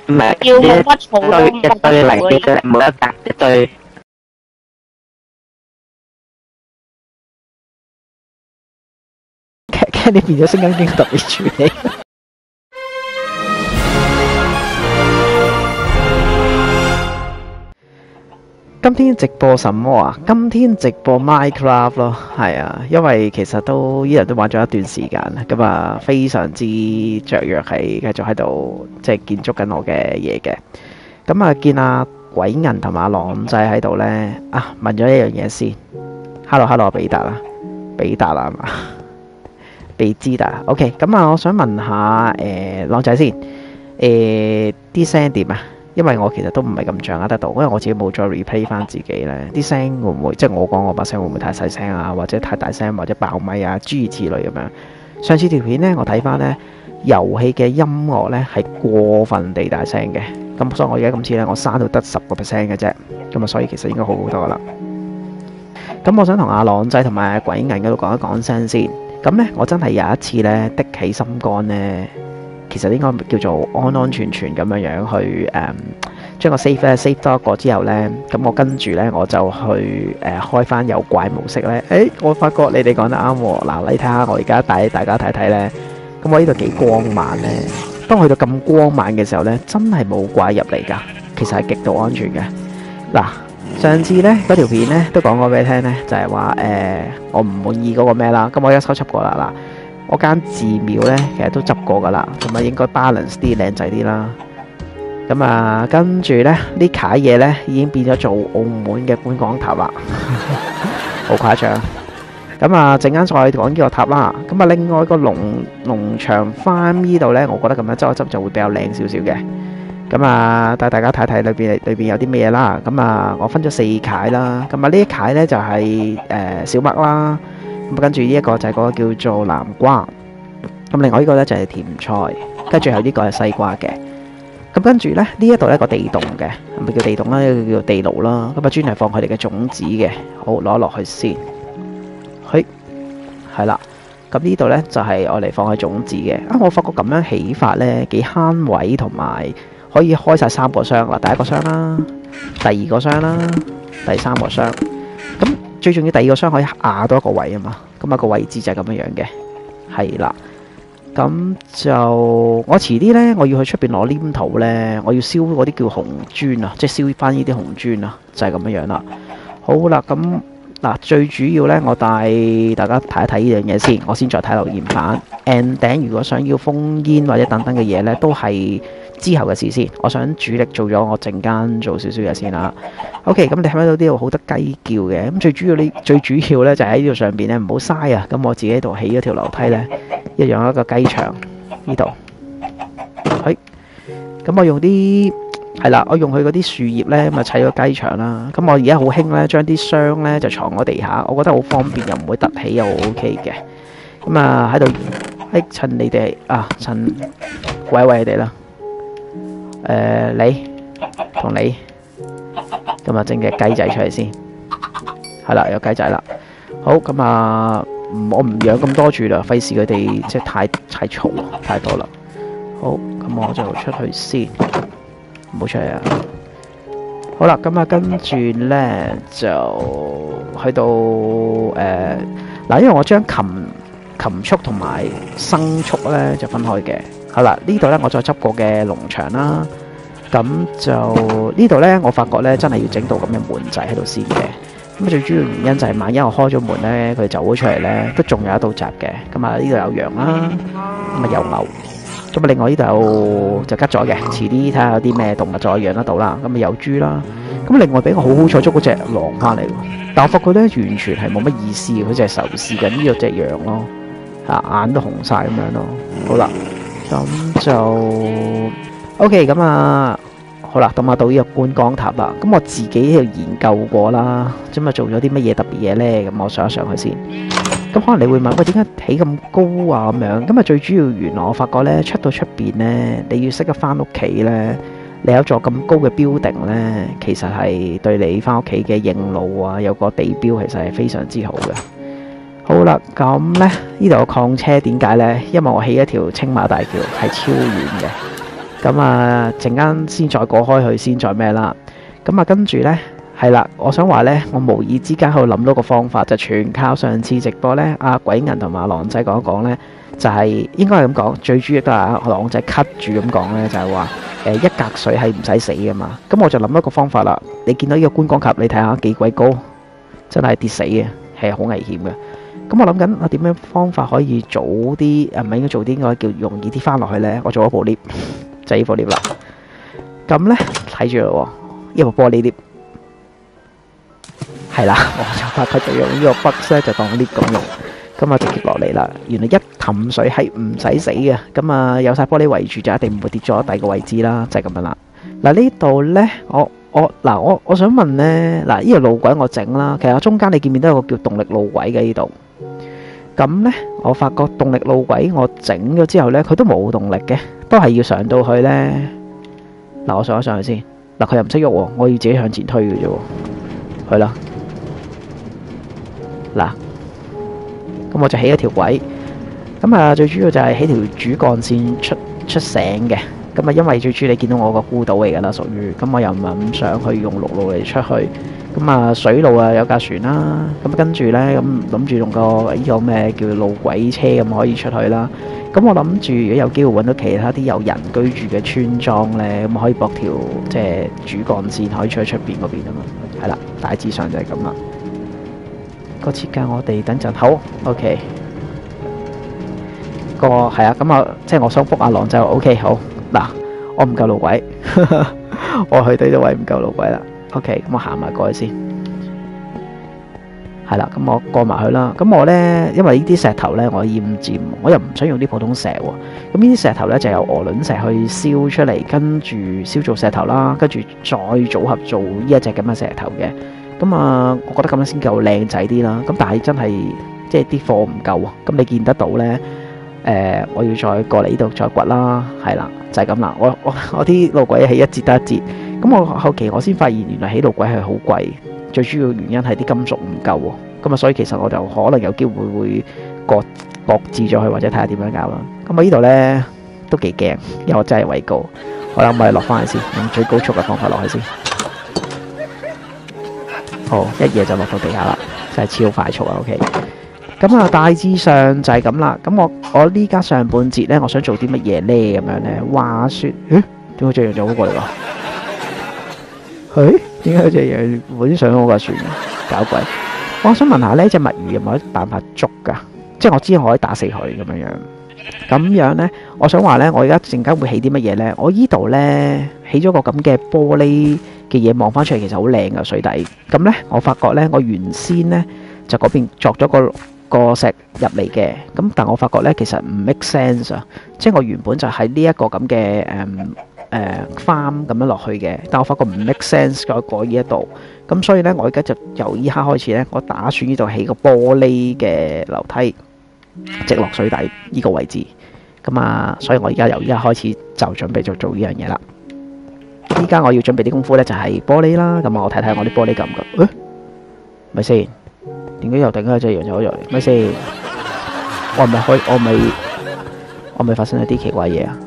唔係要冇乜草咯， 一堆嚟嘅啫，每一格一堆。 Kenny 變咗聲音經特別處理。今天直播什麼啊？今天直播 Minecraft 咯，係啊，因為其實都依人都玩咗一段時間啦，咁啊非常之雀躍，係繼續喺度即係建築緊我嘅嘢嘅。咁啊見阿鬼銀同埋阿朗仔喺度呢，啊問咗一樣嘢先。Hello， 比達啦，比達啦係嘛？比茲達 ，OK。咁啊，我想問下朗仔先，啲聲點啊？因為我其實都唔係咁掌握得到，因為我自己冇再 replay 翻自己咧，啲聲會唔會即係我講我把聲會唔會太細聲啊，或者太大聲，或者爆咪啊，諸如此類咁樣。上次條片咧，我睇翻咧遊戲嘅音樂咧係過分地大聲嘅，咁所以我而家今次咧我刪到得10%嘅啫，咁啊所以其實應該好好多啦。咁我想同阿朗仔同埋阿鬼銀嗰度講一講聲先。咁咧我真係有一次咧的起心肝咧。其實應該叫做安安全全咁樣去將個 save 咧 save 多一個之後咧，咁我跟住咧我就去開翻有怪模式咧。我發覺你哋講得啱喎。嗱，你睇下我而家帶大家睇睇咧，咁我呢度幾光猛咧。當去到咁光猛嘅時候咧，真係冇怪入嚟㗎。其實係極度安全嘅。嗱，上次咧嗰條片咧都講過俾你聽咧，就係話我唔滿意嗰個咩啦，咁我而家收輯過啦嗱。我間寺廟咧，其實都執過噶啦，咁啊應該 balance 啲靚仔啲啦。咁啊，跟住咧呢卡嘢咧已經變咗做澳門嘅觀光塔啦，好誇張。咁啊，陣間再講呢個塔啦。咁啊，另外個農場翻呢度咧，我覺得咁樣執一執就會比較靚少少嘅。咁啊，帶大家睇睇裏邊有啲咩嘢啦。咁啊，我分咗4卡啦。咁啊，呢一卡咧就係小麥啦。咁跟住呢一個就係嗰個叫做南瓜，咁另外呢個呢就係甜菜，跟住最後呢個係西瓜嘅。咁跟住呢，呢一度呢個地洞嘅，係咪叫地洞啦？呢個叫地牢啦。咁啊專係放佢哋嘅種子嘅。好，攞落去先。嘿，係啦。咁呢度呢就係我嚟放佢種子嘅。啊，我發覺咁樣起法呢幾慳位，同埋可以開晒3個箱啦。第一個箱啦，第二個箱啦，第三個箱。咁最重要第二個箱可以壓多一個位啊嘛，咁啊個位置就係咁樣樣嘅，係啦。咁就我遲啲呢，我要去出邊攞黏土呢，我要燒嗰啲叫紅磚啊，即係燒翻呢啲紅磚啊，就係咁樣樣啦。好啦，咁嗱最主要呢，我帶大家睇一睇呢樣嘢先，我先再睇留言板。and 頂如果想要封煙或者等等嘅嘢呢，都係之後嘅事先。我想主力做咗，我陣間做少少嘢先啦。OK，咁你睇唔睇到呢度好得雞叫嘅？咁最主要呢，就喺呢度上邊呢，唔好嘥啊！咁我自己喺度起咗條樓梯呢，一樣一個雞場呢度。咁我用啲係啦，我用佢嗰啲樹葉呢，咪砌咗雞場啦。咁我而家好興呢，將啲箱呢就藏喺地下，我覺得好方便，又唔會凸起，又 OK 嘅。咁啊喺度，趁你哋趁喂你哋啦。你同你咁啊，整隻雞仔出嚟先，係啦，有雞仔啦。好，咁啊，我唔養咁多住啦，費事佢哋即係太嘈，太多啦。好，咁我就出去先，唔好出嚟啊。好啦，咁啊，跟住咧就去到嗱，因為我將禽畜同埋牲畜咧就分開嘅。好啦，呢度咧我再執過嘅農場啦。咁就呢度呢，我發覺呢真係要整到咁嘅門仔喺度先嘅。咁最主要原因就係萬一我開咗門呢，佢哋走咗出嚟呢，都仲有一道閘嘅。咁啊，呢度有羊啦，咁啊有牛。咁啊，另外呢度就吉咗嘅，遲啲睇下有啲咩動物再養得到啦。咁啊有豬啦。咁另外俾我好彩捉嗰隻狼翻嚟，但我發覺呢完全係冇乜意思，佢就係仇視緊呢隻羊咯，眼都紅晒咁樣咯。好啦，咁就。OK， 咁啊，好啦，咁啊到呢個觀光塔啦。咁我自己喺度研究過啦，咁啊做咗啲乜嘢特別嘢呢？咁我上一上去先。咁可能你會問，喂，點解起咁高啊？咁樣，咁啊最主要原來我發覺呢，出到出邊呢，你要識得翻屋企呢，你有座咁高嘅標定呢，其實係對你翻屋企嘅認路啊，有個地標其實係非常之好嘅。好啦，咁呢度有礦車，點解呢？因為我起一條青馬大橋係超遠嘅。 咁啊，陣間先再過開去，先再咩啦。咁啊，跟住呢，係啦，我想話呢，我無意之間喺度諗到個方法，就全靠上次直播呢，阿鬼銀同埋阿狼仔講一講呢，就係應該係咁講，最主要都係阿狼仔 cut 住咁講呢，就係話一格水係唔使死噶嘛。咁我就諗一個方法啦。你見到呢個觀光級，你睇下幾鬼高，真係跌死嘅，係好危險嘅。咁我諗緊我點樣方法可以早啲，唔係應該做啲應該叫容易啲翻落去呢？我做一部 lift，就係呢部 lift 啦。咁呢，睇住咯，呢部玻璃 lift。係啦，我就發覺就用呢個筆咧，就當 lift 咁用，咁啊直接落嚟啦。原來一氹水係唔使死嘅，咁啊有晒玻璃圍住就一定唔會跌咗第二個位置啦，就係咁樣啦。嗱呢度咧，我想問咧，嗱呢個路軌我整啦，其實中間你見唔見到有個叫動力路軌嘅呢度？咁咧，我發覺動力路軌我整咗之後咧，佢都冇動力嘅，都係要上到去咧。嗱，我上一上去先，嗱佢又唔識喐喎，我要自己向前推嘅啫喎，係啦。嗱，咁我就起一條軌，咁啊最主要就係起條主幹線出省嘅，咁啊因為最主要你見到我個孤島嚟噶啦，屬於，咁我又唔係咁想去用陸路嚟出去，咁啊水路啊有架船啦，咁跟住呢，咁諗住用個呢個咩叫路軌車咁可以出去啦，咁我諗住如果有機會揾到其他啲有人居住嘅村莊呢，咁可以駁條即係主幹線可以出去出邊嗰邊啊嘛，係啦，大致上就係咁啦。個設計我哋等陣好 ，OK。個係啊，咁啊，即係我想覆阿狼就 OK 好。嗱，我唔夠路軌，我去到呢位唔夠路軌啦。OK，咁我行埋過去先。係啦，咁我過埋去啦。咁我呢，因為呢啲石頭呢，我厭尖，我又唔想用啲普通石喎。咁呢啲石頭呢，就由鵝卵石去燒出嚟，跟住燒做石頭啦，跟住再組合做呢一隻咁嘅石頭嘅。咁啊，我覺得咁樣先夠靚仔啲啦。咁但係真係即係啲貨唔夠啊。咁你見得到呢？我要再過嚟呢度再掘啦，係啦，就係咁啦。我啲路軌係一節得一節。咁我後期我先發現原來起路軌係好貴，最主要原因係啲金屬唔夠喎。咁啊，所以其實我就可能有機會會擱置咗佢，或者睇下點樣搞啦。咁我呢度呢，都幾驚，因為我真係位高。好啦，我哋落翻去先，用最高速嘅方法落去先。好，一嘢就落到地下啦，真係超快速啊 ！OK， 咁啊，大致上就係咁啦。咁我呢家上半節呢，我想做啲乜嘢呢？咁樣呢，話說，點解隻羊就好過嚟㗎？點解隻羊本上好架船搞鬼？我想問下呢隻墨魚有冇辦法捉㗎？即係我知我可以打死佢咁樣樣。咁樣呢，我想話呢，我而家陣間會起啲乜嘢呢？我依度呢，起咗個咁嘅玻璃嘅嘢，望翻出嚟其實好靚噶水底。咁呢，我發覺呢，我原先呢，就嗰邊鑿咗個石入嚟嘅。咁但我發覺呢，其實唔 make sense 啊。即係我原本就喺呢一個咁嘅farm 咁樣落去嘅，但我發覺唔 make sense 過呢一度。咁所以呢，我而家就由依刻開始呢，我打算呢度起個玻璃嘅樓梯，直落水底呢個位置。咁啊，所以我而家由依家開始就準備做呢樣嘢啦。依家我要準備啲功夫呢，就係玻璃啦。咁我睇睇我啲玻璃夠唔夠？咪先？點解又突然間隻羊走咗嚟？咪先？我咪發生咗啲奇怪嘢啊？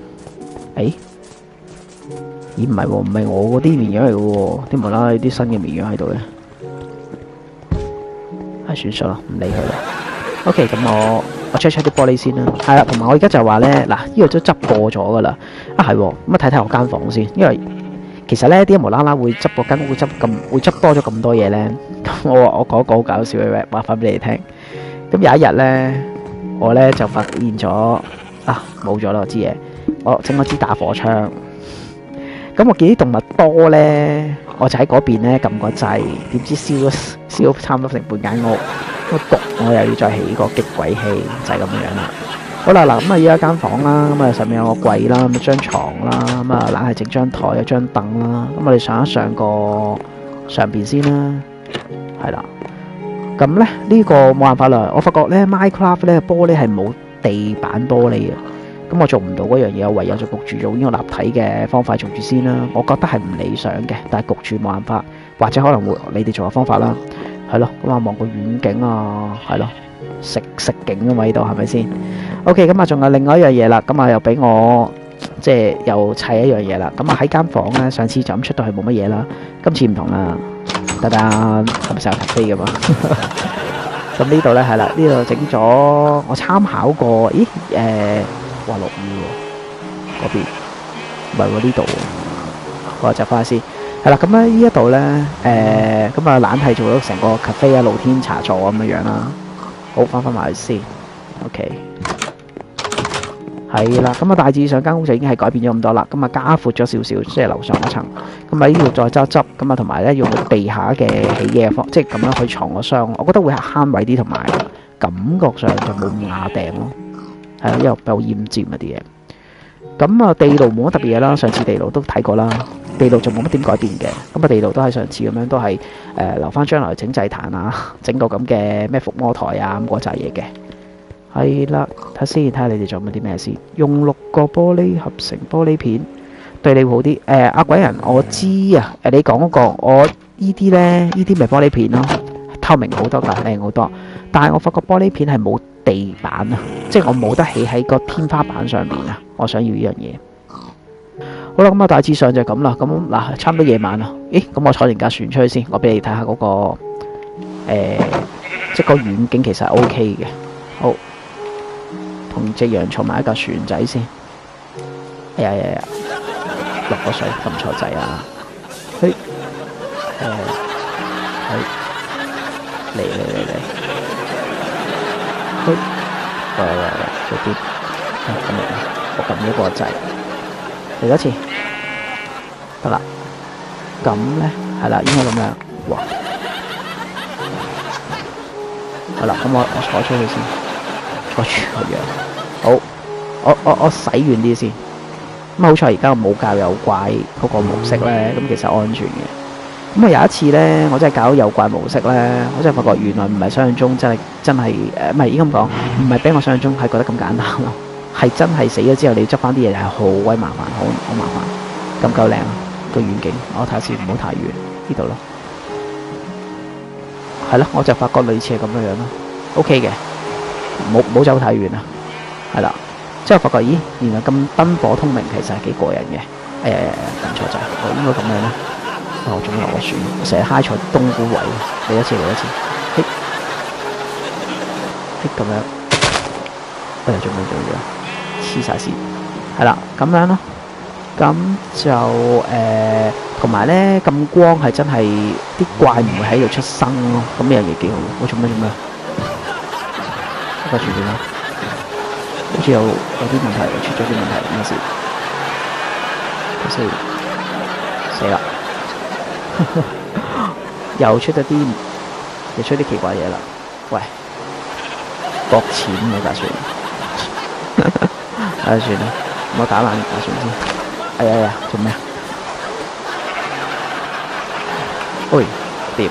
咦唔係喎，唔係我嗰啲綿羊嚟嘅喎，點無啦啦啲新嘅綿羊喺度嘅？算數啦，唔理佢啦。OK， 咁我 check 啲玻璃先啦。係啦，同埋我而家就話呢，嗱，呢度都執過咗噶啦。係喎，咁啊睇睇我間房先，因為其實呢啲人無啦啦會執個間屋會執多咗咁多嘢呢。咁我講一個好搞笑嘅話翻俾你聽。咁有一日呢，我呢就發現咗冇咗啦，我知嘢。我整咗支打火槍。咁我見啲動物多呢，我就喺嗰邊呢撳個掣，點知燒差唔多成半間屋。個焗我又要再起個激鬼器，就係咁樣啦。好啦，嗱咁啊，依家間房啦，咁啊上面有個櫃啦，咁一張床啦，咁啊懶係整張台，有張凳啦。咁我哋上一上個上邊先啦，係啦。咁咧呢個冇辦法啦，我發覺咧 Minecraft 咧玻璃係冇地板玻璃嘅，咁我做唔到嗰樣嘢，我唯有就焗住用呢個立體嘅方法做住先啦。我覺得係唔理想嘅，但係焗住冇辦法，或者可能會你哋做嘅方法啦。係咯，咁啊望個遠景啊，係咯，食景啊嘛呢度係咪先 ？OK， 咁啊仲有另外一樣嘢啦，咁啊又俾我即係又砌一樣嘢啦。咁啊喺間房咧，上次就咁出到去冇乜嘢啦，今次唔同啦，得得，係咪成日飛噶嘛？咁呢度咧係啦，呢度整咗我參考過，咦哇落雨喎，嗰邊唔係喎呢度喎，我就翻去先。係啦，咁咧呢一度咧咁啊懶係做咗成個 cafe 啊，露天茶座咁樣樣啦。好，翻埋去先 ，OK。係啦，咁啊大致上間屋就已經係改變咗咁多啦，咁啊加闊咗少少，即係樓上嗰層，咁啊呢度再執，咁啊同埋咧用地下嘅起嘢方，即係咁樣去藏個箱，我覺得會係慳位啲，同埋感覺上就冇咁壓頂咯，係啦，因為比較奄尖嗰啲嘢。咁啊地牢冇乜特別嘢啦，上次地牢都睇過啦，地牢就冇乜點改變嘅，咁啊地牢都係上次咁樣，都係留翻將來整祭壇啊，整個咁嘅咩伏魔台啊咁嗰扎嘢嘅。係啦，睇先，睇下你哋做緊啲咩先。用6個玻璃合成玻璃片，對你會好啲。阿鬼人，我知啊。你講嗰個，我呢啲咧，呢啲咪玻璃片咯，透明好多，靚好多。但係我發覺玻璃片係冇地板啊，即係我冇得起喺個天花板上面啊。我想要呢樣嘢。好啦，咁啊大致上就係咁啦。咁嗱，差唔多夜晚啦。咦，咁我坐定架船出去先，我俾你睇下嗰個即係個遠景其實係 OK 嘅。好。同隻羊坐埋一架船仔先。哎呀，落個水撳錯掣啊！去，嚟，去，喂，做啲，咁樣，我撳咗個掣，嚟多次，得啦。咁咧，係啦，應該咁樣。哇！好啦，咁我坐出去先，坐住個羊。好，我洗遠啲先。咁好彩而家我冇教有怪嗰個模式咧，咁其實安全嘅。咁啊有一次咧，我真係搞有怪模式咧，我真係發覺原來唔係想象中真係唔係應該咁講，唔係比我想象中係覺得咁簡單咯，係真係死咗之後你要執翻啲嘢係好鬼麻煩，好麻煩。咁夠靚啊個遠景，我睇下先，唔好太遠呢度咯。係咯，我就發覺類似係咁樣樣咯 ，OK 嘅，冇走太遠啊，係啦。之後發覺，咦，原來咁燈火通明，其實係幾過癮嘅。撳錯掣，我應該咁樣咧。我仲落個船，我成日嗨坐冬菇位，嚟一次，嘿咁樣，做咩黐晒線，係啦，咁樣咯。咁就同埋咧咁光係真係啲怪唔會喺度出生咯。咁呢樣嘢幾好。我做咩？一個船點啊？好似有啲問題，出咗啲問題，咩事？死啦！又出咗啲奇怪嘢啦！喂，擱淺啊架船！算啦，唔好打爛架船先。哎呀，做咩啊？喂，掂！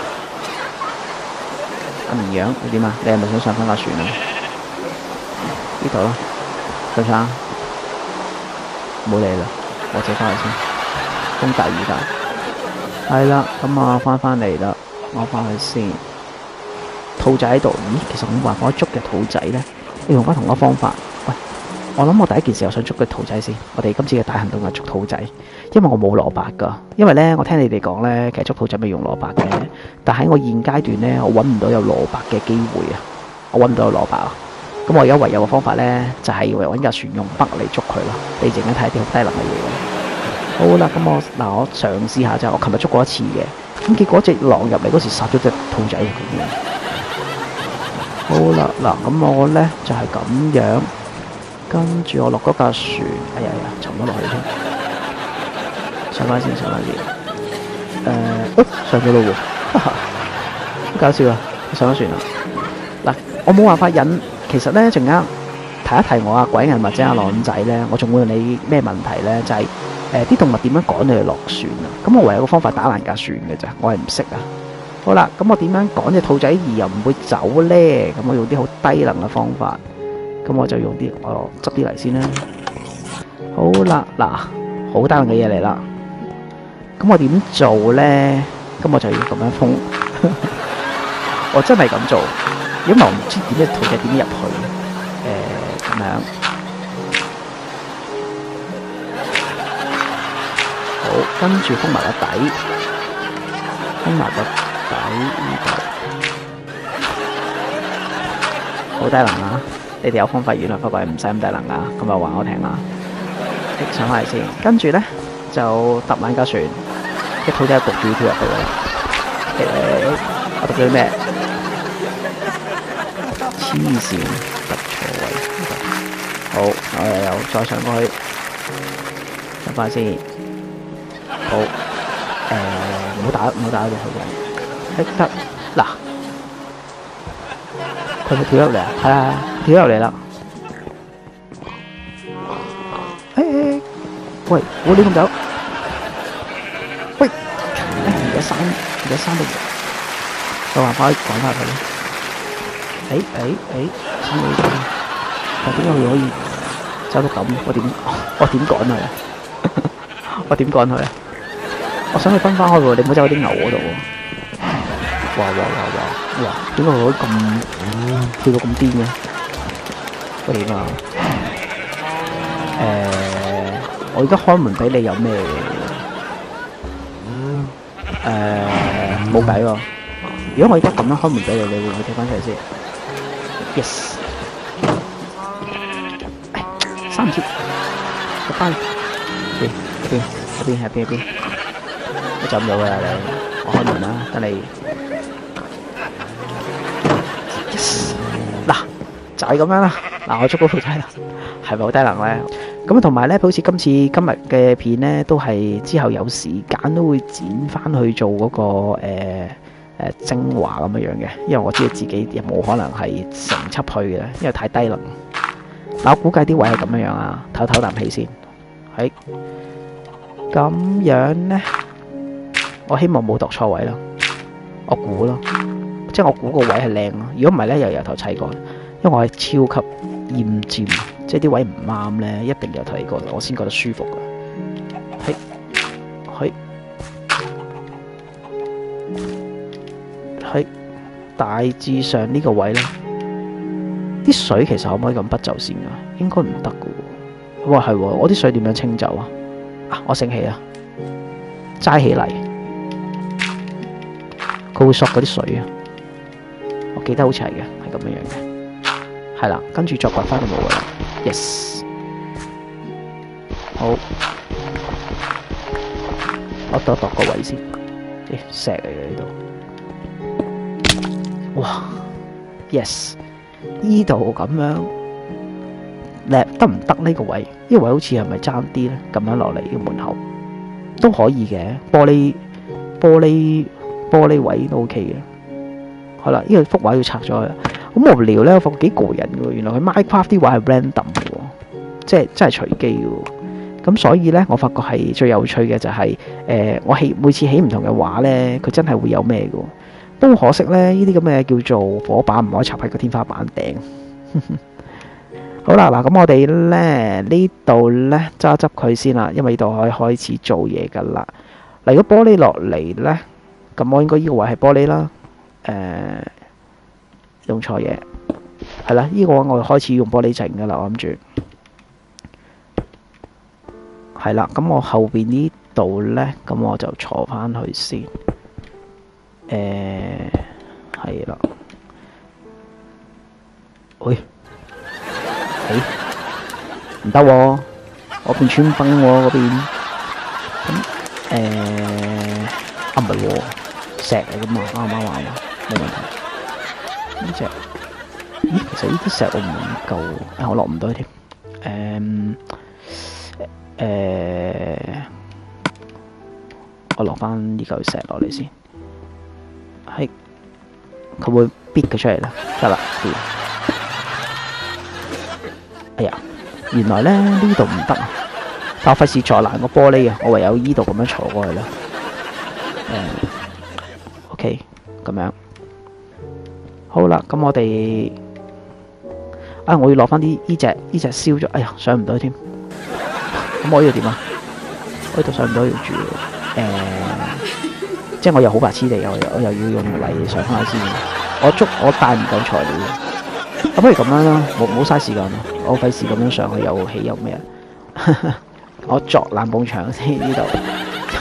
阿綿羊，你點啊？你係咪想上翻架船啊？呢度咯。上生，唔好理啦，我自己翻去先。風大雨大，係啦，咁啊翻嚟啦，我翻去先。兔仔喺度，咦？其實冇辦法捉嘅兔仔咧，要用翻同一個方法。喂，我諗我第一件事我想捉嘅兔仔先。我哋今次嘅大行動係捉兔仔，因為我冇蘿蔔噶。因為咧，我聽你哋講咧，其實捉兔仔咪用蘿蔔嘅，但喺我現階段咧，我揾唔到有蘿蔔嘅機會啊！我揾唔到有蘿蔔啊！咁我而家唯有嘅方法咧，就係揾架船用筆嚟捉佢咯。你陣間睇下啲好低能嘅嘢。好啦，咁我嘗試下就，我琴日捉過一次嘅。咁結果隻狼入嚟嗰時殺咗隻兔仔。好啦，嗱，咁我咧就係咁樣，跟住我落嗰架船，哎呀，沉咗落去添。上翻先。上咗路喎，好搞笑啊！上咗船啦。嗱，我冇辦法忍。其實咧，陣間提一提我啊，鬼人或者阿朗仔咧，我仲會問你咩問題咧？就係啲動物點樣趕你哋落船啊？咁我唯有個方法打爛架船嘅咋，我係唔識啊。好啦，咁我點樣趕隻兔仔而又唔會走咧？咁我用啲好低能嘅方法，咁我就用啲我執啲嚟先啦。好啦，嗱，好低能嘅嘢嚟啦。咁我點做咧？咁我就要咁樣封。我真係咁做。如果唔係，我唔知點隻兔仔點入去。咁樣， 跟住封埋個底，封埋個底呢度，好低能啊！你哋有方法，原來發覺唔使咁低能啊！咁就話我聽啦，上翻嚟先，跟住咧就揼爛架船，一套仔焗住跳入去啦。我讀咗啲咩？黐線，突錯位。好，我又再上過去，上翻先。好，唔好打到佢嘅，得嗱，佢咪跳入嚟啊？係啊，跳入嚟啦！喂，我點咁走？喂，而家三度，有辦法趕翻佢咧？三度，但點解佢可以走到咁？我點趕佢啊？我點趕佢啊？我想去分翻開喎，你唔好走喺啲牛嗰度喎！哇！點解佢可以咁跳到咁癲嘅？喂點啊？我而家開門俾你有咩？冇計喎！如果我而家咁樣開門俾你，你會唔會跳翻出嚟先 ？Yes！ 三次，入翻邊？我走唔到㗎啦你，我開門啦，等你。Yes！ 嗱，就係咁樣啦。嗱，我捉到條仔啦，係咪好低能咧？咁同埋咧，好似今日嘅片咧，都係之後有時間都會剪翻去做嗰個精華咁樣嘅，因為我知道自己冇可能係成輯去嘅，因為太低能。但我估計啲位係咁樣啊，唞啖氣先。係咁樣咧，我希望冇度錯位啦。我估咯，即係我估個位係靚咯。如果唔係咧，又由頭砌過，因為我係超級厭尖，即係啲位唔啱咧，一定由頭嚟過，我先覺得舒服嘅。係大致上呢個位咧，啲水其實可唔可以咁不就線噶？應該唔得噶喎。哇，係喎，我啲水點樣清走啊？我醒起啦，齋起嚟，佢會索嗰啲水啊。我記得好似係嘅，係咁樣嘅。係啦，跟住再掘翻就冇噶啦。Yes， 好，我度個位先。石嚟嘅呢度。哇 ，yes， 呢度咁樣叻得唔得呢個位？呢個位好似係咪爭啲咧？咁樣落嚟嘅門口都可以嘅，玻璃位都 OK 嘅。好啦，呢個幅畫要拆咗佢。咁無聊咧，我發覺幾過癮嘅喎。原來佢 Minecraft 啲畫係 random 嘅喎，即係真係隨機嘅喎。咁所以咧，我發覺係最有趣嘅就係我每次起唔同嘅畫咧，佢真係會有咩嘅喎。不過可惜咧，呢啲咁嘅叫做火把唔可以插喺個天花板頂。好啦，嗱咁我哋咧呢度咧揸執佢先啦，因為呢度可以開始做嘢噶啦。嗱，如果玻璃落嚟咧，咁我應該呢個位係玻璃啦。用錯嘢，係啦，呢個位我開始用玻璃整噶啦，我諗住係啦。咁我後邊呢度咧，咁我就坐翻去先。係啦，喂，唔得喎，我邊穿崩喎嗰邊，咁唔係喎，石嚟噶嘛，啱啱冇問題。呢隻，咦，其實呢啲石我唔夠，我落唔到添。我落翻呢嚿石落嚟先。係，佢會逼佢出嚟啦，得啦。哎呀，原來咧呢度唔得，但我費事撞爛個玻璃啊，我唯有呢度咁樣坐過去啦。OK， 咁樣好啦，咁我哋我要攞翻啲呢隻燒咗，哎呀，上唔到添。咁我呢度點啊？我呢度上唔到要住。即係我又好白痴地，我又要用泥上翻去先。我帶唔夠材料，咁不如咁樣啦，冇嘥時間啦，我費事咁樣上去又起又咩啊？我鑿爛埲牆先呢度，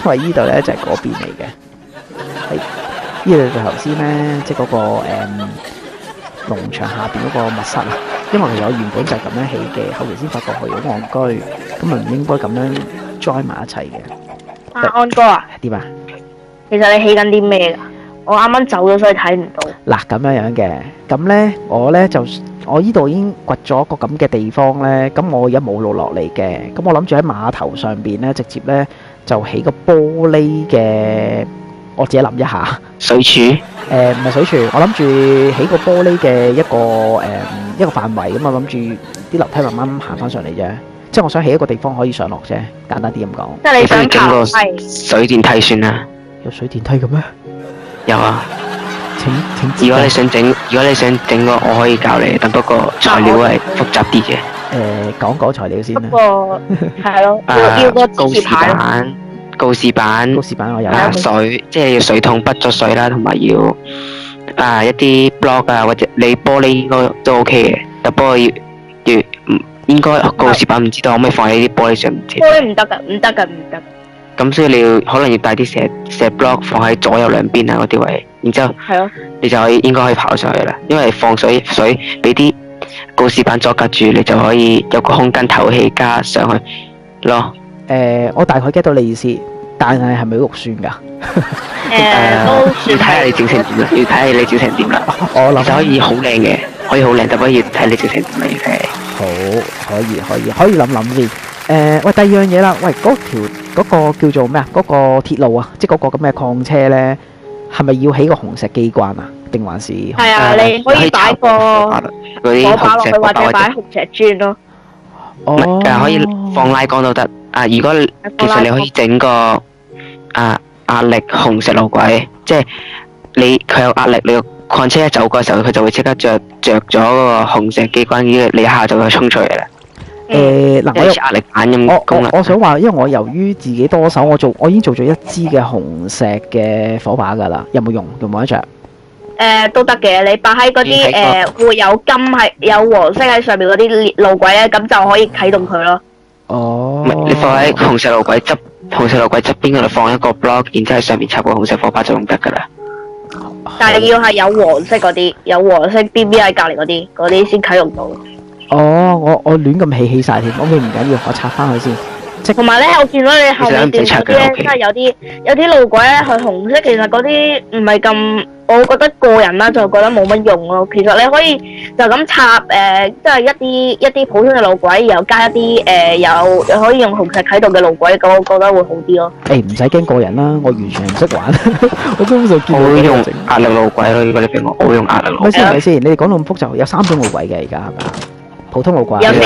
因為依度咧就係嗰邊嚟嘅。係依度就頭先咧，即係嗰個農場下邊嗰個密室啊。因為我原本就係咁樣起嘅，後期先發覺佢好戇居，咁啊唔應該咁樣 join 埋一齊嘅。 安哥啊， 點啊？ 其實你起緊啲咩㗎？我啱啱走咗，所以睇唔到。 嗱咁樣嘅，咁咧我依度已經掘咗個咁嘅地方咧，咁我而家冇路落嚟嘅，咁我諗住喺碼頭上邊咧，直接咧就起個玻璃嘅，我自己諗一下。 水柱？ 唔係水柱，我諗住起個玻璃嘅一個範圍咁啊，諗住啲樓梯慢慢行翻上嚟啫。即係我想起一個地方可以上落啫，簡單啲咁講。 即係你想整個爬水電梯算啦。 有水電梯嘅咩？ 有啊。 請如果你想整個，我可以教你，但不過材料係複雜啲嘅。 講材料先啦。 不過係咯，要個告示板。告示板我有。水，即係要水桶筆咗水啦，同埋要一啲 block 啊，或者你玻璃應該都 OK 嘅，但不過要應該告示板唔知道可唔可以放喺啲玻璃上面先。 玻璃唔得㗎。 咁所以你可能要帶啲石 block 放喺左右兩邊啊嗰啲位，然之後你就應該可以跑上去啦。因為放水俾啲告示板阻隔住，你就可以有個空間透氣加上去咯。 我大概 get 到你意思，但係咪好肉酸㗎？ 都要睇下你整成點啦，要睇下你整成點啦。 我諗就可以好靚嘅，可以好靚，但不過要睇你整成點啦，要睇。 好，可以諗諗先。喂，第二樣嘢啦，喂，嗰個叫做咩啊？嗰個鐵路啊，即係嗰個咁嘅礦車咧，係咪要起個紅石機關啊？定還是？ 係啊，你可以擺個火把落去，或者擺紅石磚咯。 唔係，可以放拉桿都得。如果其實你可以整個壓力紅石路軌，即係佢有壓力，你個礦車一走過嘅時候，佢就會即刻着咗嗰個紅石機關，你一下就會衝出嚟啦。 嗱， 我壓力板咁功能。 我想話，因為我由於自己多手，我已經做咗一支嘅紅石嘅火把㗎啦，有冇用？用冇得着？ 都得嘅，你擺喺嗰啲會有金係有黃色喺上面嗰啲路軌咧，咁就可以啟動佢咯。 哦。 你放喺紅石路軌側邊嗰度放一個 block， 然之後喺上面插個紅石火把就用得㗎啦。 但係要係有黃色嗰啲，有黃色 BB 喺隔離嗰啲先啟動到。 哦，我亂咁起晒添，OK，唔緊要，我拆翻佢先。 同埋咧，我見到你後面段嗰啲咧，真係有啲路軌咧，佢紅色，其實嗰啲唔係咁，我覺得個人啦就覺得冇乜用咯。其實你可以就咁插即係一啲普通嘅路軌，然後加一啲又可以用紅石啟動嘅路軌，咁我覺得會好啲咯。 唔使驚個人啦，我完全唔識玩，我根本就見到我會用壓力路軌咯。如果你俾我會用壓力路軌。 咪先？你哋講到咁複雜，有3種路軌嘅而家係咪啊？普通路軌有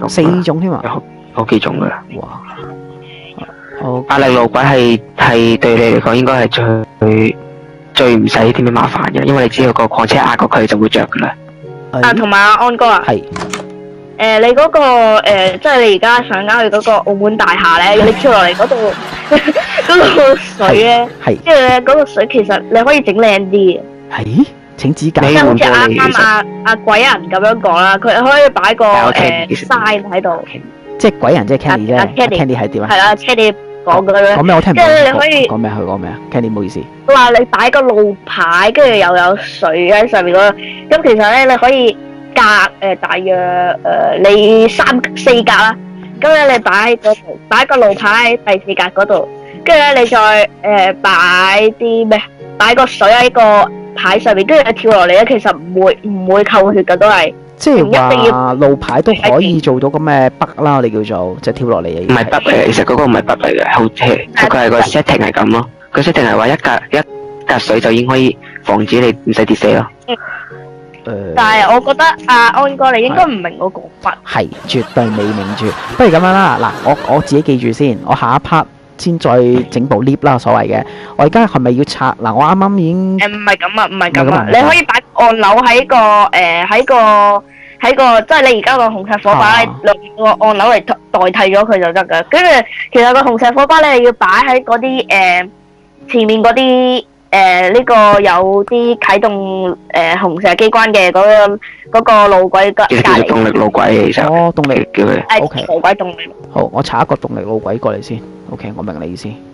4種添啊！ 好幾種㗎啦。 哇！ 壓力路軌係對你嚟講應該係最唔使啲咩麻煩嘅，因為你只要個礦車壓過佢就會着㗎啦。 同埋安哥啊， 係你嗰個即係你而家上緊去嗰個澳門大廈咧，你跳落嚟嗰度嗰個水咧，即係咧嗰個水其實你可以整靚啲嘅。 係請指教。 即係好似啱啱阿鬼人咁樣講啦，佢可以擺個sign 喺度。 即係鬼人即係 Candy 啫。Candy 係點啊？ 係啦，Candy 講嘅咧。 講咩我聽唔到。 即係你可以講咩？佢講咩啊 ？Candy 唔好意思。 佢話你擺個路牌，跟住又有水喺上面嗰度。咁其實咧，你可以隔大約你3-4格啦。咁咧你擺嗰度，擺個路牌喺第4格嗰度。跟住咧你再擺啲咩？擺個水喺個牌上面，跟住你跳落嚟咧，其實唔會扣血㗎，都係。 即係話路牌都可以做到咁嘅北啦，我哋叫做即係跳落嚟嘅。 唔係北嚟嘅，其實嗰個唔係北嚟嘅，好似佢係個 setting 係咁咯。個 setting 係話一格水就已經可以防止你唔使跌死咯。 但係我覺得安哥你應該唔明我講乜。 係絕對未明住。不如咁樣啦，嗱，我自己記住先，我下一 part 先再整部 lift 啦，所謂嘅。我而家係咪要拆？嗱，我啱啱已經唔係咁啊，你可以擺按鈕喺個即係你而家個紅石火把用個按鈕嚟代替咗佢就得噶。跟住其實個紅石火把咧要擺喺嗰啲前面嗰啲呢個有啲啟動紅石機關嘅嗰個路軌隔離。 動力路軌其實。 動力叫佢。 OK。 路軌動力。 好，我查一個動力路軌過嚟先。OK， 我明你意思。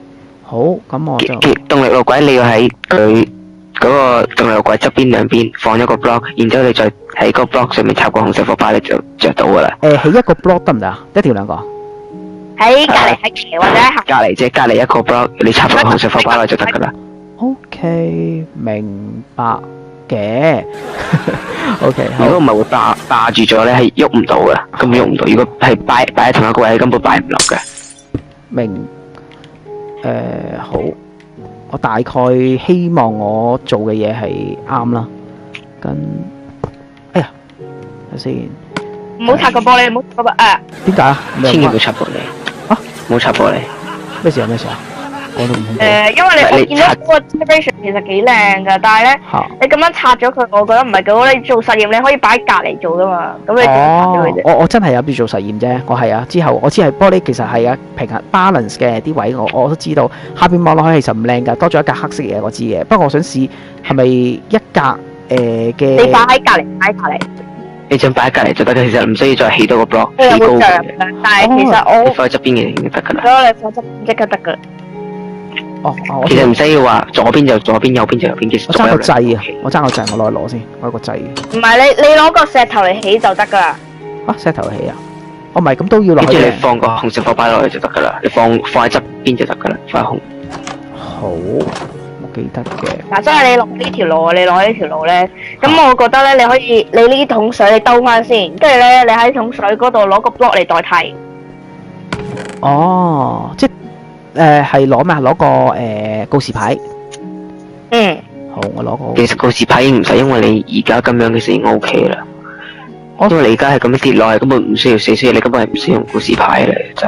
好，咁我就動力路軌你要喺佢嗰個動力路軌側邊兩邊放一個 block， 然之後你再喺個 block 上面插個紅色火把，你就着到噶啦。 起一個 block 得唔得啊？一條兩個？ 喺隔離喺斜或者喺隔離啫，隔離一個 block， 你插個紅色火把落就得噶啦。 OK，明白嘅。OK， 如果唔係會霸住咗咧，係喐唔到嘅，根本喐唔到。如果係擺喺同一個位，根本擺唔落嘅。 明。好，我大概希望我做嘅嘢係啱啦。跟，哎呀，睇先。 唔好拆個玻璃，唔好拆個點解啊？ 千祈唔好插玻璃。唔好插玻璃。咩事啊？講到唔恐怖。 因為我見到嗰個 decoration 其實幾靚㗎，但係咧，你咁樣拆咗佢，我覺得唔係幾好。你做實驗你可以擺喺隔離做㗎嘛，咁你點拆咗佢啫？ 我真係諗住做實驗啫，我係啊。之後我知係玻璃其實係啊平衡 balance 嘅啲位，我都知道。下邊望落去其實唔靚㗎，多咗一格黑色嘢我知嘅。不過我想試係咪一格嘅？ 你擺喺隔離，擺喺隔離。 你想擺喺隔離就得嘅，其實唔需要再起到個 block， 起高嘅。 但係其實我放喺側邊嘅已經得㗎啦。 咁你放側邊即刻得㗎。 其實唔使要話左邊就左邊，右邊就右邊。 我爭個掣啊！我爭個掣，我攞先，我有個掣。 唔係你攞個石頭嚟起就得㗎啦。 石頭起啊！唔係咁都要落去。 跟住你放個紅色火把落去就得㗎啦，你放喺側邊就得㗎啦，放紅。 好，我記得嘅。 嗱，即係你落呢條路，你攞呢條路咧，咁我覺得咧，你可以你呢桶水你兜翻先，跟住咧你喺桶水嗰度攞個 block 嚟代替。 即係攞咩啊？攞個告示牌。好，我攞個。 其實告示牌已經唔使，因為你而家咁樣其實已經 OK 啦。因為你而家係咁樣跌落去，根本唔需要死，所以你根本係唔需要用告示牌嚟就。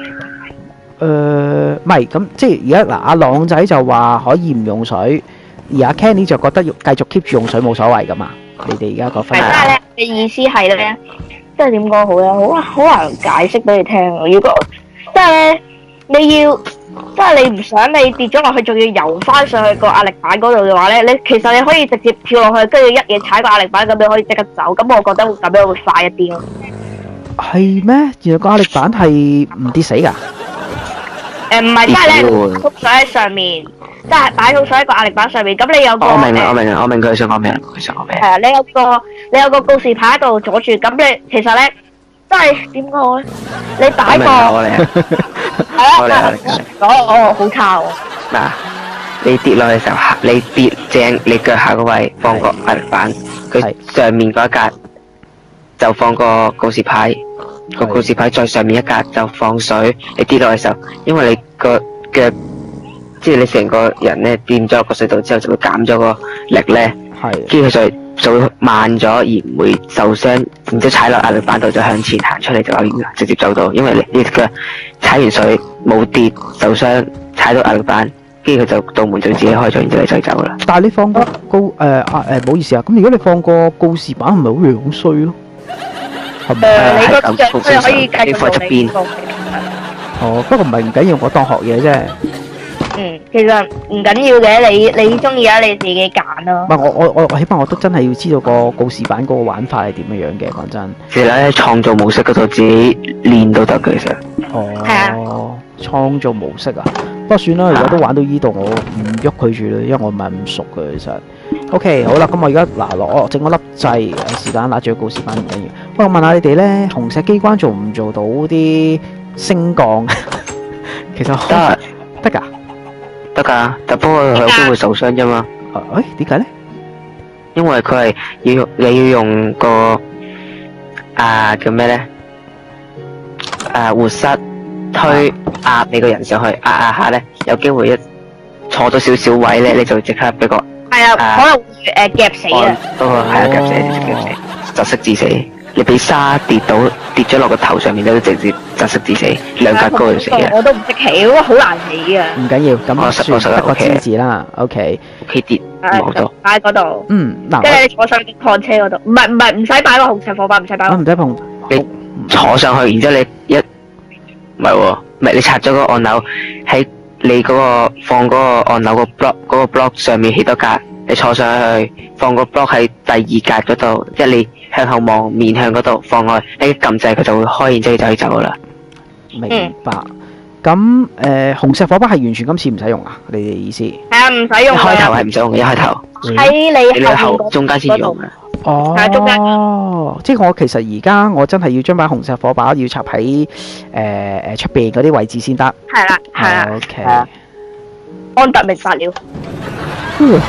唔係咁，即係而家嗱，阿朗仔就話可以唔用水，而阿 Kenny 就覺得要繼續 keep 住用水冇所謂噶嘛。你哋而家個分係，但係咧，你意思係咧，即係點講好咧？好難解釋俾你聽啊！如果即係咧，你要即係你唔想你跌咗落去，仲要游翻上去個壓力板嗰度嘅話咧，你其實你可以直接跳落去，跟住一嘢踩個壓力板，咁你可以即刻走。咁我覺得咁樣會快一啲咯。 係咩？原來個壓力板係唔跌死㗎？ 唔係，即係咧，桶水喺上面，即係擺桶水喺個壓力板上面。咁你有個我明佢想講咩？係啊，你有個告示牌喺度阻住。咁你其實咧，即係點講咧？你擺個係啊，好差喎。 嗱，你跌落去嘅時候，你跌正你腳下嗰位放個壓力板，佢上面嗰一格就放個告示牌。個告示牌再上面一格就放水，你跌落嘅時候，因為你個腳，即係你成個人咧掂咗個水道之後，就會減咗個力咧，跟住佢就會慢咗而唔會受傷，然之後踩落壓力板度就向前行出嚟就可以直接走到，因為你隻腳踩完水冇跌受傷，踩到壓力板，跟住佢就道門就自己開咗，然之後你就走啦。 但係你放個唔好意思啊，咁如果你放個告示板，係咪好樣衰咯？ 你個腳佢可以繼續放側邊。 不過唔係唔緊要，我當學嘢啫。 其實唔緊要嘅，你中意啊，你自己揀咯。 唔係我起碼我都真係要知道個告示板嗰個玩法係點樣樣嘅，講真。 其實咧創造模式嗰度自己練都得嘅，其實。 係啊。 創造模式啊，不過算啦，而家都玩到依度，我唔喐佢住啦，因為我唔係咁熟嘅其實。OK， 好啦，咁我而家整嗰粒掣，時間拿住個告示板唔緊要。不過我問下你哋咧，紅石機關做唔做到啲升降？其實得㗎， 但不過佢有機會受傷啫嘛。 點解咧？ 因為佢係你要用個叫咩咧？活塞推壓你個人上去，壓下咧，有機會一坐咗少少位咧，你就即刻俾個係啊，可能會夾死啊。 夾死，窒息致死。你俾沙跌咗落個頭上面，都直接窒息致死，兩格高就死嘅。 我都唔識起，嗰個好難起啊。 唔緊要，咁算得個知字啦。OK， 跌冇到。 擺喺嗰度。 嗱， 跟住你坐上個礦車嗰度，唔使擺個紅石火把，唔使擺。 唔使碰。 你坐上去，然之後你唔係你拆咗個按鈕喺你嗰個放嗰個按鈕個 block 上面起多格，你坐上去放個 block 喺第二格嗰度，即係你向後望面向嗰度放開，你撳掣佢就會開，然之後就可以走噶啦。 明白。 咁紅石火把係完全今次唔使用啊？你哋意思？ 係啊，唔使一用㗎。 開頭係唔使用嘅，一開頭喺你你後面中間先用嘅。 哦， 係中間即係我其實而家我真係要將把紅石火把要插喺出邊嗰啲位置先得。 係啦，係啦， OK， 係啊安特明白了。 哇，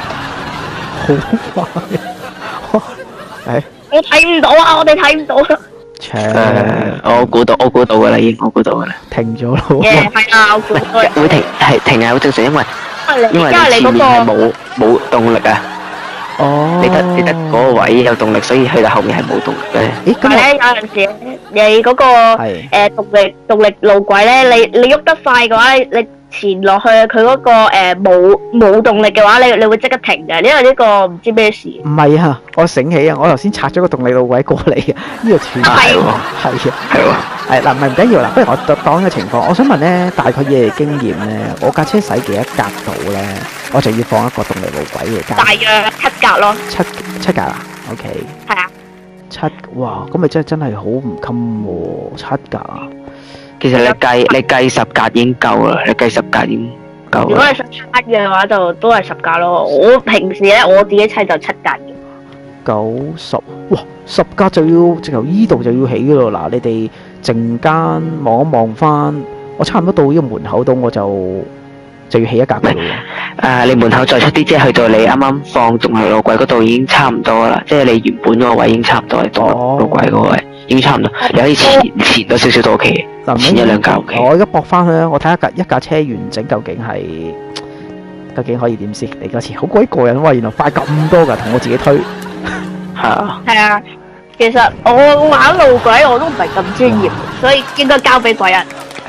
好快！ 我睇唔到啊！我哋睇唔到啊！ 我估到㗎啦，已經我估到㗎啦。 停咗咯。 係啊，我估到。 會停係好正常，因為你因為你前面係嗰冇動力啊。 哦， 你得嗰個位有動力，所以去到後面係冇動力嘅。 咦，咁我個咧有陣時你嗰個係動力路軌咧，你喐得快嘅話，你前落去佢嗰個冇動力嘅話，你會即刻停嘅，因為呢個唔知咩事。 唔係啊，我醒起啊，我頭先拆咗個動力路軌過嚟啊，呢個全係喎， 係啊。 係喎。 係嗱，唔係唔緊要啦，不如我講個情況。我想問咧，大概以你經驗咧，我架車使幾多格度咧，我就要放一個動力路軌嘅格。 大約7格咯。 七格啊 ？OK。 係啊。 哇，咁咪真係好唔襟喎，7格啊！ 其實你計10格已經夠啦，你計10格已經夠如果啦。 係17嘅話，就都係10格咯。我平時咧我自己砌就7格嘅。 90，哇，10格就要直頭依度就要起噶咯。嗱，你哋陣間望一望翻，我差唔多到呢個門口度，我就要起一格噶咯喎。 你門口再出啲，即係去到你啱啱放動力路軌嗰度已經差唔多啦，即係你原本嗰個位已經差唔多係動力路軌嗰個位，已經差唔多。你可以前多少少都 OK，前1-2格 OK。 我而家駁翻去啦，我睇下一架車完整究竟可以點先？你嗰次好鬼過癮喎，原來快咁多噶，同我自己推。 係啊， 係啊，其實我玩路軌我都唔係咁專業，所以應該交俾鬼人。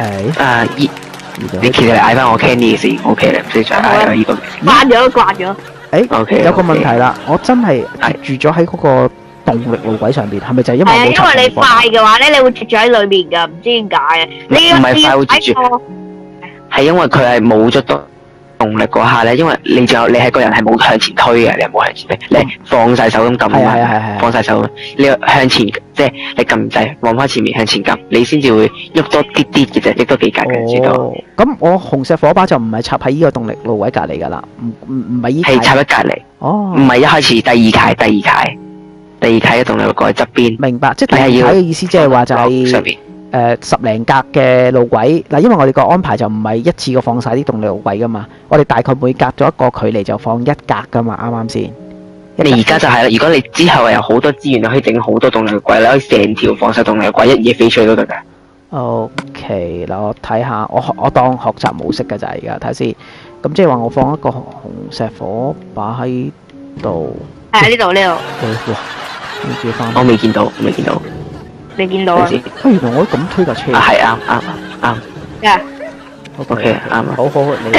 你其實你嗌翻我 Candy 先 OK 啦，唔使再嗌啦呢個。 慣咗。 OK， 有個問題啦，我真係住咗喺嗰個動力路軌上邊，係咪就係因為係啊， 冇插因為你快嘅話咧，你會貼咗喺裏面㗎，唔知點解嘅。你要唔係快會貼住喺個係因為佢係冇咗動力嗰下咧，因為你係個人係冇向前推嘅，你係冇向前推，你係放晒手咁撳啊嘛，放晒手，你向前即係你撳掣望翻前面向前撳，你先至會喐多啲嘅啫，喐多幾格嘅知道。 咁我紅石火把就唔係插喺呢個動力路位隔離㗎啦，唔係依係插喺隔離。 哦， 唔係一開始第二階嘅動力路軌側邊。 明白，即係第二階嘅意思，即係話就係上邊。 10零格嘅路軌嗱，因為我哋個安排就唔係一次過放晒啲動力路軌噶嘛，我哋大概每隔咗一個距離就放1格噶嘛，啱啱先？ 你而家就係啦，如果你之後有好多資源，你可以整好多動力路軌，你可以成條放晒動力路軌，一嘢飛出去都得㗎。 OK，嗱我睇下，我當學習模式㗎咋而家睇下先，咁即係話我放一個紅石火把喺度。 喺呢度。 哇，跟住翻。 我未見到。 你見到啊？ 原來我都咁推架車。 係啱。OK，啱啊。 好，你。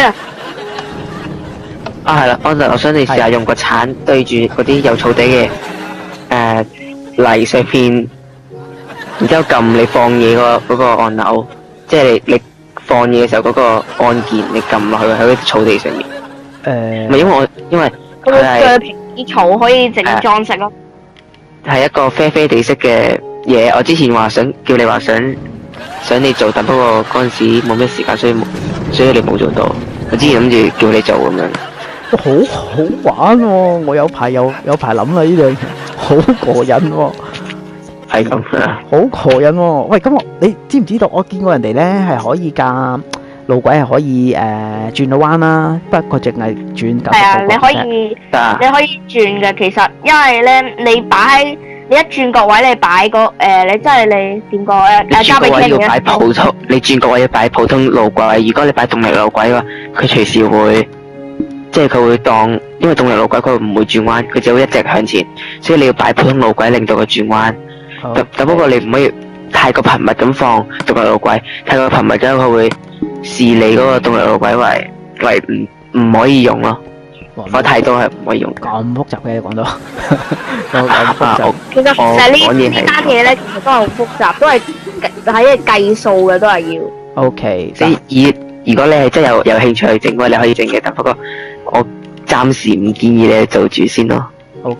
係啦，我想你試下用個鏟對住嗰啲有草地嘅泥石片，然之後撳你放嘢嗰個按鈕，即係你放嘢嘅時候嗰個按鍵，你撳落去喺啲草地上面。唔係因為佢係鋸平啲草可以整裝飾咯。 係一個啡啡地色嘅嘢，我之前話想叫你話想你做，但不過嗰陣時冇咩時間，所以你冇做到。我之前諗住叫你做咁樣。 好玩喎！我有排諗啦，呢樣嘢好過癮喎。 係咁啊！ 好過癮喎！喂，咁你知唔知道？我見過人哋咧係可以架路軌係可以轉到彎啦，不過淨係轉90度。係啊，你可以轉嘅。其實因為咧，你一轉角位，你擺你真係你點講咧？ 你轉角位要擺普通，你轉角位要擺普通路軌。如果你擺動力路軌嘅話，佢隨時會。即係佢會當，因為動力路軌佢唔會轉彎，佢只會一直向前，所以你要擺普通路軌令到佢轉彎。但不過你唔可以太過頻密咁放動力路軌，太過頻密咁佢會視你嗰個動力路軌為唔可以用咯。放太多係唔可以用。 咁複雜嘅講到，咁複雜。 其實呢單嘢咧，其實都係好複雜，都係喺計數嘅，都係要。 OK， 即係如果你係真係有興趣去整嘅話，你可以整嘅，但不過我暫時唔建議你做住先咯。 OK，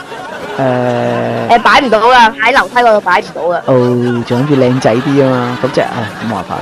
擺唔到噶，喺樓梯嗰度擺唔到噶。 仲諗住靚仔啲啊嘛，咁即係冇辦法啦。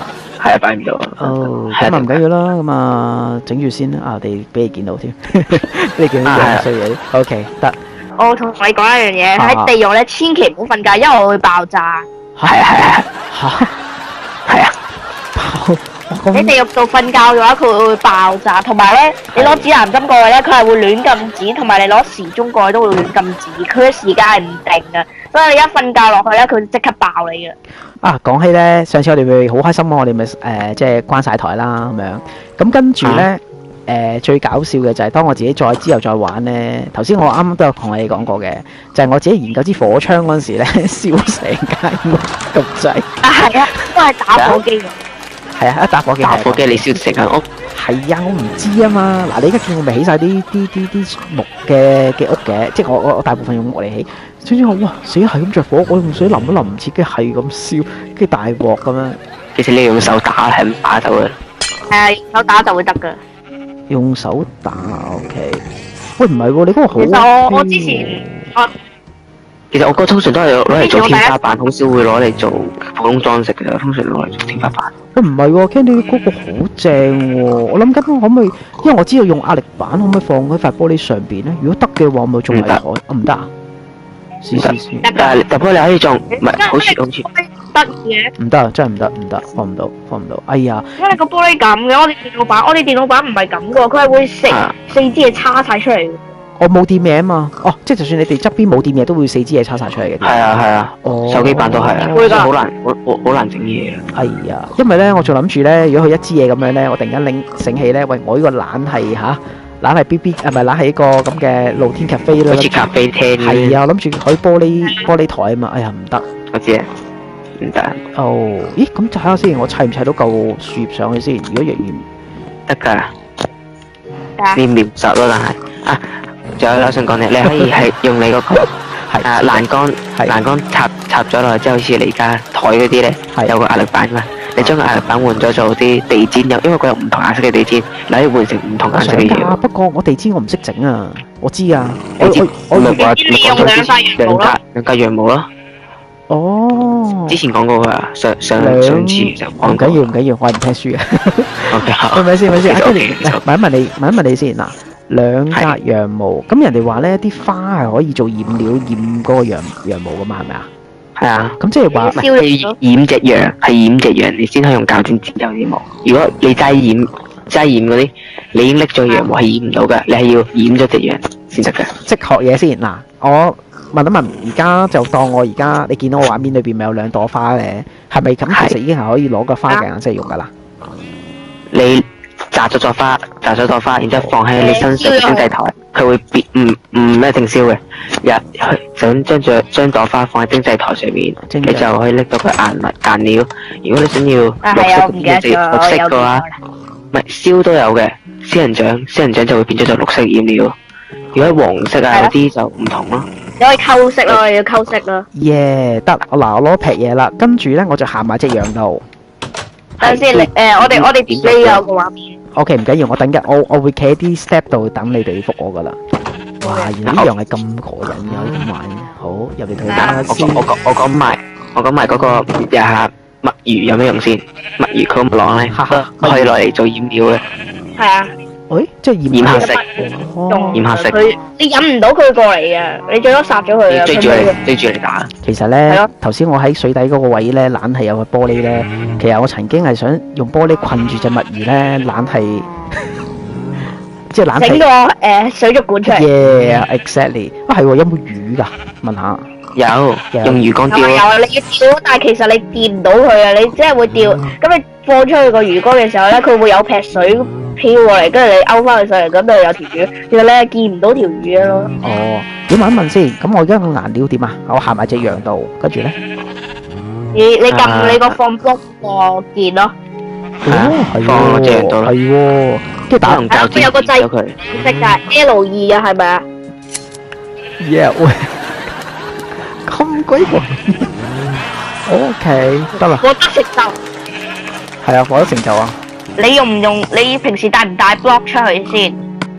係啊，擺唔到。 哦，咁啊唔緊要啦，咁啊整住先啦。啊，我哋俾你見到添，你見到呢樣衰嘢。OK，得。 我同你講一樣嘢，喺地獄咧，千祈唔好瞓覺，因為我會爆炸。 係啊，係啊。 喺地獄度瞓覺嘅話，佢會爆炸。同埋咧，你攞指南針過去咧，佢係會亂撳指，同埋你攞時鐘過去都會亂撳指。佢嘅時間係唔定嘅，所以你一瞓覺落去咧，佢即刻爆你嘅。 啊，講起咧，上次我哋咪好開心喎，我哋咪即係關晒台啦咁樣。咁跟住咧，最搞笑嘅就係當我自己之後再玩咧，頭先我啱啱都有同你講過嘅，就係我自己研究支火槍嗰陣時咧，燒成間屋咁滯。 啊，係啊，都係打火機嘅。 係啊，一打火機。 打火機你燒成間屋？ 係啊，我唔知啊嘛。嗱，你而家見我咪起晒啲木嘅屋嘅，即係我大部分用木嚟起。總之我哇死係咁着火，我用水淋都淋唔切，跟住係咁燒，跟住大鑊咁樣。 其實你用手打係咁打到嘅。 係啊，用手打就會得㗎。 用手打 OK。喂，唔係喎，你嗰個好。 其實我之前其實我覺得通常都係攞嚟做天花板，好少會攞嚟做普通裝飾嘅，通常攞嚟做天花板。 喂，唔係喎，聽你嗰個好正喎，我諗緊可唔可以，因為我知道用壓力板可唔可以放喺塊玻璃上邊咧？如果得嘅話，咪仲係台，唔得啊？試。 但不過你可以做，唔係好似得嘅。 唔得，真係唔得，放唔到。哎呀！ 因為你個玻璃咁嘅，我哋電腦板唔係咁嘅喎，佢係會四支嘢叉晒出嚟嘅。 我冇掂嘢啊嘛，哦，即係就算你哋側邊冇掂嘢，都會四支嘢叉晒出嚟嘅。 係啊，手機版都係啊， 會㗎， 好難整嘢啊。 哎呀，因為咧，我仲諗住咧，如果佢一支嘢咁樣咧，我突然間醒起咧，喂，我呢個懶係 BB，係咪懶係一個咁嘅露天咖啡啦？ 好似咖啡廳。 係啊，我諗住可以玻璃台啊嘛，哎呀唔得。 我知啊，唔得。 哦，咦，咁睇下先，我砌唔砌到嚿樹葉上去先？如果仍然得㗎，你描述咯，但係啊。仲有我想講你可以係用你嗰個欄杆插咗落去，即係好似你而家台嗰啲咧，有個壓力板嘛。你將個壓力板換咗做啲地氈，因為佢有唔同顏色嘅地氈，你可以換成唔同顏色嘅嘢。 不過我地氈我唔識整啊，我知啊。 我咪話你講咗兩格羊毛咯。 哦。之前講過噶，上次就講過。 唔緊要，我係唔聽書嘅。 OK，好。 咪先，問一問你先嗱。兩格羊毛，咁人哋話咧啲花係可以做染料染嗰個羊毛噶嘛，係咪啊？ 係啊， 咁即係話係染隻羊，你先可以用鉸剪剪走啲毛。如果你齋染嗰啲，你已經拎咗羊毛係染唔到噶，你係要染咗隻羊先得噶。 即學嘢先嗱，我問一問，而家就當我而家你見到我畫面裏邊咪有兩朵花咧，係咪咁其實已經係可以攞個花嘅顏色用噶啦？ 你摘咗朵花，然之後放喺你身上蒸製台，佢會變唔一定燒嘅。想將朵花放喺蒸製台上面，你就可以拎到佢顏料。如果你想要綠色嘅話，唔係燒都有嘅。仙人掌就會變咗做綠色染料。如果黃色啊嗰啲就唔同咯。 你可以溝色咯，要溝色咯。 耶，得嗱，我攞劈嘢啦，跟住咧我就行埋隻羊度。 等陣先，我哋你有個畫面。 OK， 唔緊要，我等緊，我會企喺啲 step 度等你哋覆我噶啦。哇，原來呢樣係咁過癮嘅，可以咁玩。好，入嚟睇下先。 我講埋嗰個墨魚有咩用先？墨魚佢咁浪咧，可以攞嚟做染料嘅。係啊。 誒，即係染黑色。染黑色。 你引唔到佢過嚟啊！你最多殺咗佢啊！ 追住你打。 其實咧，頭先我喺水底嗰個位咧，懶係有個玻璃咧。其實我曾經係想用玻璃困住隻墨魚咧，懶係即係懶係整個水族館出嚟。 Yeah，exactly。啊係喎，有冇魚㗎？問下。 有，用魚缸釣。 有，你要釣，但係其實你掂唔到佢啊！你即係會釣，咁你放出去個魚缸嘅時候咧，佢會有劈水飄過嚟，跟住你勾翻佢上嚟，咁就有條魚。其實你係見唔到條魚咯。 哦，要問一問先。咁我而家個顏料點啊？我行埋隻羊度，跟住咧。 你撳你個放 block 個鍵咯。 放隻羊度啦。係喎，跟住打龍鉸剪有個掣識㗎 L2啊，係咪啊 ？Yeah， 喂。咁鬼喎 ，OK 得啦。 獲得成就。 係啊，獲得成就啊。 你用唔用？你平時帶唔帶 block 出去先？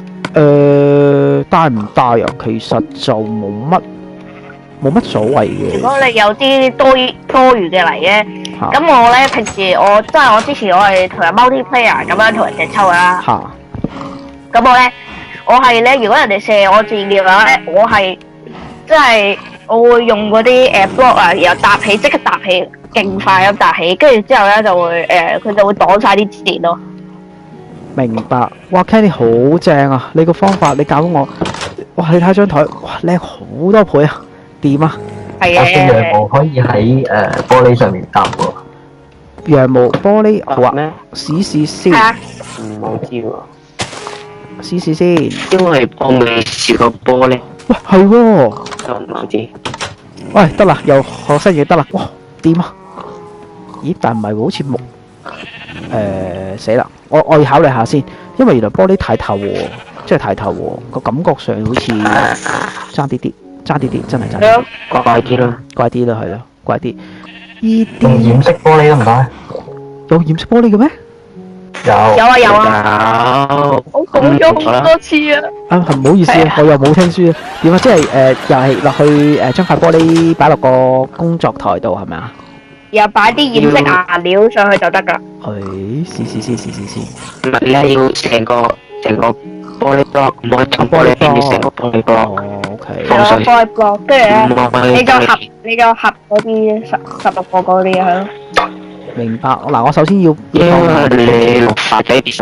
帶唔帶啊？其實就冇乜所謂嘅。 如果你有啲多餘嘅泥咧， 咁我咧平時我之前我係同人 multiplayer 咁樣同人哋抽啦。 嚇咁我係咧，如果人哋射我箭嘅話咧，我係即係我會用嗰啲block 啊，然後搭起即刻搭起，勁快咁搭起，跟住之後咧就會佢就會擋晒啲箭咯。 明白。哇 Kenny 好正啊！你個方法你教我，哇！你睇張台，哇靚好多倍啊！掂啊！ 係我見羊毛可以喺玻璃上面搭喎。 羊毛玻璃好啊！ 咩？ 試試先， 係啊， 唔好知喎， 試試先。 因為我未試過玻璃， 喂，係喎。 就唔好知。 喂，得啦，又學新嘢得啦。哇，掂啊！咦，但唔係喎，好似木死啦！我要考慮下先，因為原來玻璃太透喎，即係太透喎，個感覺上好似爭啲啲，爭啲啲，真係爭啲啲。 怪啲啦， 怪啲啦，係咯，怪啲。依用啲染色玻璃得唔得？ 有染色玻璃嘅咩？ 有。 有啊，我講咗好多次啊。 啊，唔好意思啊，我又冇聽書啊。點啊？即係又係落去將塊玻璃擺落個工作台度係咪啊？ 然後擺啲染色顏料上去就得㗎。 試。 唔係咧，要成個玻璃 block，唔可以從玻璃變成個玻璃 block。 哦，OK。 係咯， 放水開 block，跟住咧， 唔可以你就合嗰啲16個嗰啲係咯。 明白。嗱，我首先要因為你落法仔啲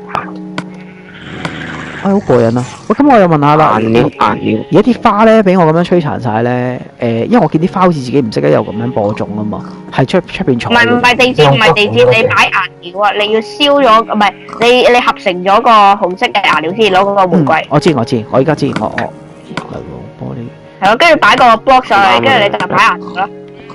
好過癮啊！喂，咁我又問下啦， 顏料。 而家啲花咧，俾我咁樣摧殘晒咧，因為我見啲花好似自己唔識得有咁樣播種啊嘛，係出邊採。 唔係地氈，你擺顏料啊！你要燒咗，唔係你合成咗個紅色嘅顏料先攞嗰個玫瑰。 我知，我而家知，我係喎玻璃。 係咯，跟住擺個 block 上去，跟住你就擺顏料啦。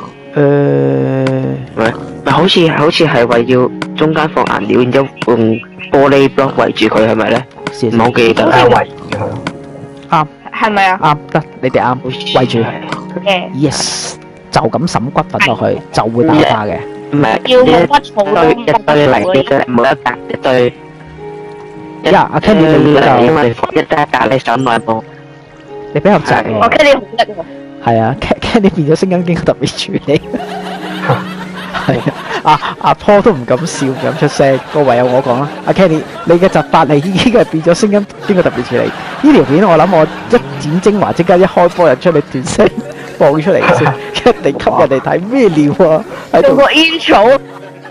咪好似係為要中間放顏料，然之後用玻璃 block 圍住佢，係咪咧？唔好記得啦。 圍住佢。 啱， 係咪啊？ 啱得，你哋啱，圍住。 嘅。 Yes，就咁揼骨粉落去，就會打花嘅。 唔係要冇乜草都一堆泥嘅，冇一格一堆。 呀，阿 Kenny 你就因為一格你上內部。 你比較窄喎。 我 Kenny 好叻喎。 係啊，Kenny 變咗聲音經特別處理。係啊，阿 Paul 都唔敢笑，唔敢出聲，個唯有我講啦。阿 Kenny，你嘅疾法你已經係變咗聲音，邊個特別處理？呢條片我諗我一剪精華，即刻一開波就出你段聲放出嚟先，一定吸人哋睇咩料啊！喺度做個 intro。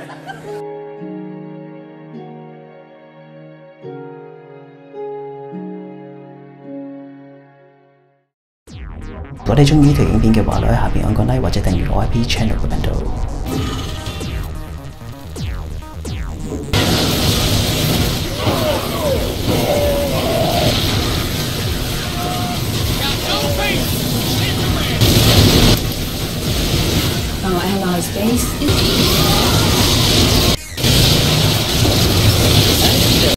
如果你中意呢條影片嘅話，你喺下邊按個 like 或者訂閱我 IP Channel 嘅頻道。 Our allies' base is